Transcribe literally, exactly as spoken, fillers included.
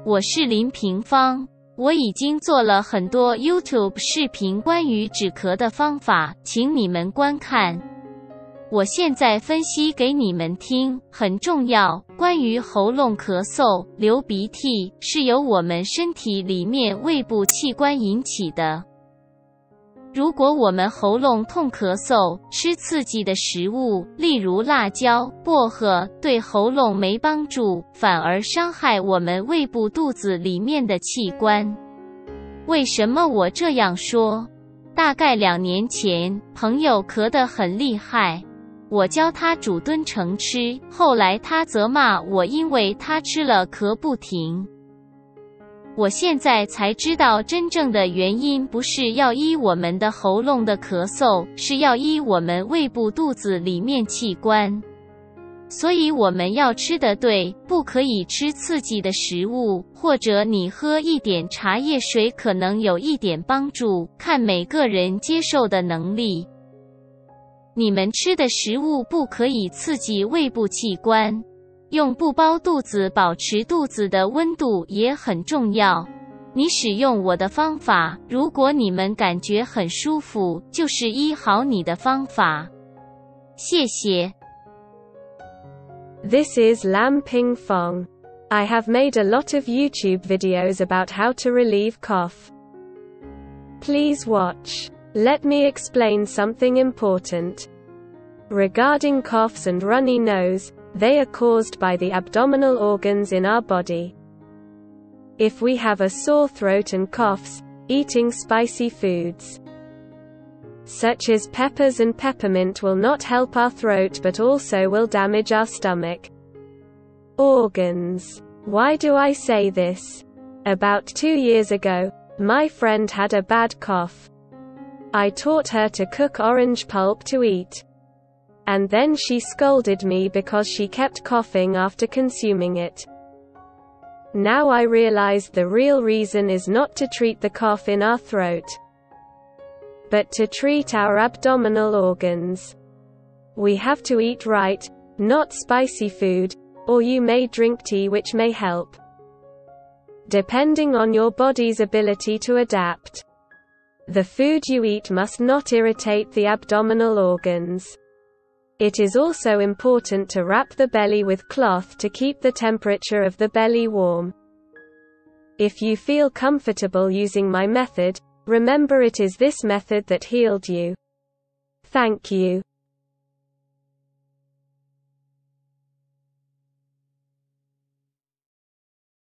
我是林平方，我已经做了很多 YouTube 视频关于止咳的方法，请你们观看。我现在分析给你们听，很重要。关于喉咙咳嗽、流鼻涕，是由我们身体里面胃部器官引起的。如果我们喉咙痛咳嗽，吃刺激的食物，例如辣椒、薄荷，对喉咙没帮助，反而伤害我们胃部肚子里面的器官。为什么我这样说？大概两年前，朋友咳得很厉害，我教他煮墩橙吃，后来他责骂我因为他吃了咳不停。我现在才知道真正的原因不是要医我们的喉咙的咳嗽，是要医我们胃部肚子里面器官。所以我们要吃得对，不可以吃刺激的食物，或者你喝一点茶叶水可能有一点帮助，看每个人接受的能力。你们吃的食物不可以刺激胃部器官。用布包肚子保持肚子的温度也很重要。你使用我的方法，如果你们感觉很舒服，就是医好你的方法。谢谢。 This is Lam Ping Fong. I have made a lot of YouTube videos about how to relieve cough. Please watch. Let me explain something important. Regarding coughs and runny nose, they are caused by the abdominal organs in our body. If we have a sore throat and coughs, eating spicy foods, such as peppers and peppermint, will not help our throat but also will damage our stomach. Organs. Why do I say this? About two years ago, my friend had a bad cough. I taught her to cook orange pulp to eat. And then she scolded me because she kept coughing after consuming it. Now I realized the real reason is not to treat the cough in our throat, but to treat our abdominal organs. We have to eat right, not spicy food, or you may drink tea which may help, depending on your body's ability to adapt. The food you eat must not irritate the abdominal organs. It is also important to wrap the belly with cloth to keep the temperature of the belly warm. If you feel comfortable using my method, remember it is this method that healed you. Thank you.